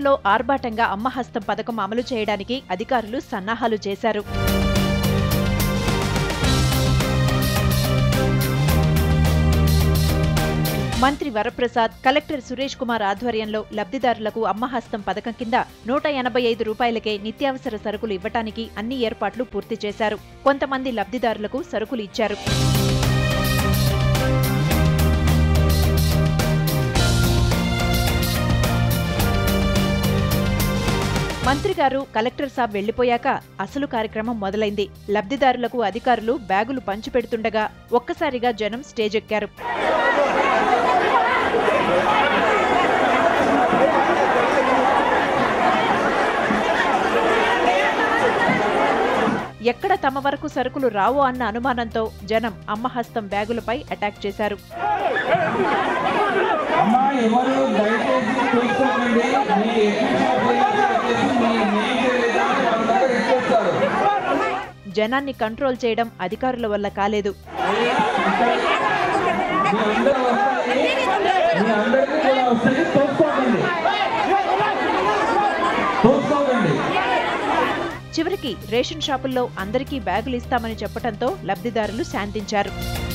రాష్ట్రంలో ఆర్భాటంగా అమ్మ హస్తం పథకం అమలు చేయడానికి అధికారులు సన్నాహాలు చేశారు. మంత్రి వరప్రసాద్, కలెక్టర్ సురేష్ కుమార్ ఆధ్వర్యంలో లబ్ధిదారులకు అమ్మ హస్తం పథకం కింద 185 రూపాయలకే నిత్యావసర సరుకులు ఇవ్వటానికి అన్ని ఏర్పాట్లు పూర్తి చేశారు. కొంతమంది లబ్ధిదారులకు సరుకులు ఇచ్చారు. మంత్రి గారు, కలెక్టర్ సాబ్ వెళ్లిపోయాక అసలు కార్యక్రమం మొదలైంది. లబ్ధిదారులకు అధికారులు బ్యాగులు పంచిపెడుతుండగా ఒక్కసారిగా జనం స్టేజెక్కారు. ఎక్కడ తమ వరకు సరుకులు రావో అన్న అనుమానంతో జనం అమ్మ హస్తం బ్యాగులపై అటాక్ చేశారు. జనాన్ని కంట్రోల్ చేయడం అధికారుల వల్ల కాలేదు. చివరికి రేషన్ షాపుల్లో అందరికీ బ్యాగులు ఇస్తామని చెప్పడంతో లబ్ధిదారులు శాంతించారు.